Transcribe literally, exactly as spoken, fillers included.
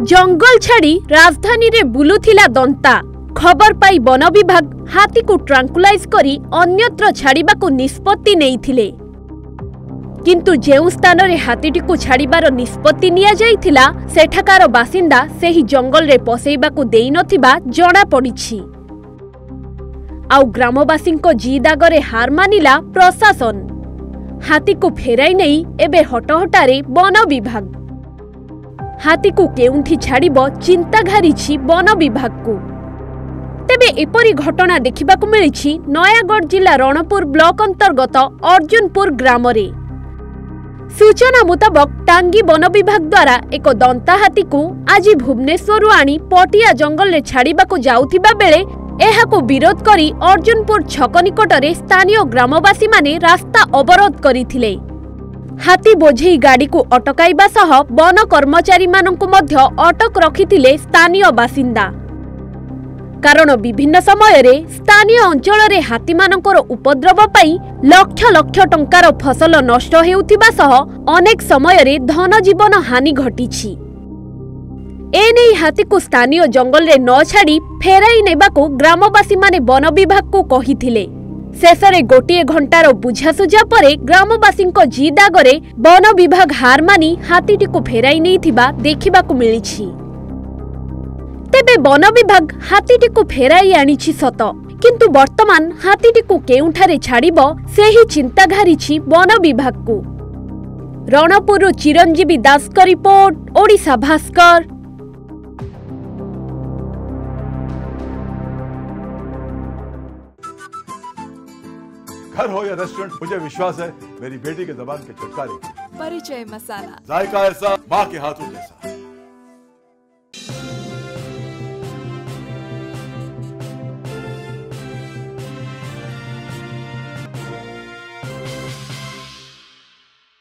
जंगल छाड़ी राजधानी रे बुलुथिला दंता खबर पाई वन विभाग हाथी को ट्रांकुलाइज करी अन्यत्र छाड़िबा को निष्पत्ति नेइथिले। किंतु जेउ स्थान रे हाथीटी को छाड़िबार निष्पत्ति निया जाइथिला सेठाकार बासिंदा सेही जंगल रे पसेइबा को देई नथिबा जणा पड़िछि। आउ ग्रामवासी को जिद आगरे हार मानिला प्रशासन। हाथी को फेराई नहीं एबे हटहटारे वन विभाग। हाथी को केउंठी छाड़िबो चिंता घारिछि वन विभाग को। तेबे एपरी घटना देखिबाकु मिलिछि नयागढ़ जिला रणपुर ब्लॉक अंतर्गत अर्जुनपुर ग्राम रे। सूचना मुताबक टांगी वन विभाग द्वारा एक दंता हाथी को आज भुवनेश्वर आनी पटिया जंगल रे छाड़िबाकु जाउथिबा बेले एहाको विरोध करी अर्जुनपुर छक निकटरे स्थानीय ग्रामवासी माने रास्ता अवरोध करिथिले। हाथी बोझेई गाड़ी को अटकाइबा सह वन कर्मचारी माननकु मध्य अटक रखिथिले स्थानीय बासिंदा। कारण विभिन्न समय रे स्थानीय अंचल रे हाथी मानकर उपद्रव पाई लक्ष लक्ष टंकार फसल नष्ट हेउथिबा सह अनेक समय रे धन जीवन हानि घटिछि। एने हाथी को स्थानीय जंगल रे न छाड़ी फेराई नेबाको ग्रामवासी माने वन विभाग को कहिथिले। शेषरे गोटे घंटार बुझासुझा परे ग्रामवासी जिद आगरे वन विभाग हार मानी हाथीटी को फेराई नेइथिबा देखिबाकु मिलिछि। तेबे वन विभाग हाथीटी को फेराई आनिछि सत, किंतु वर्तमान हाथीटी को केउठारे छाड़िबो सेही चिंता घारिछि वन विभाग को। रणपुर चिरंजीवी दास का रिपोर्ट, ओडिशा भास्कर। घर हो या रेस्टोरेंट, मुझे विश्वास है मेरी बेटी के जबान के छुटकारे। परिचय मसाला, जायका ऐसा माँ के हाथों जैसा।